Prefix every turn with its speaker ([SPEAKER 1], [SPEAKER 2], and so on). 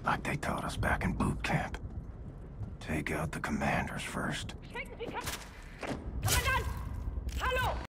[SPEAKER 1] Like they taught us back in boot camp. Take out the commanders first.